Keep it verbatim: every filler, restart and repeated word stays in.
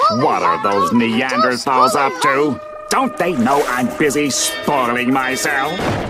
What are those Neanderthals up to? Don't they know I'm busy spoiling myself?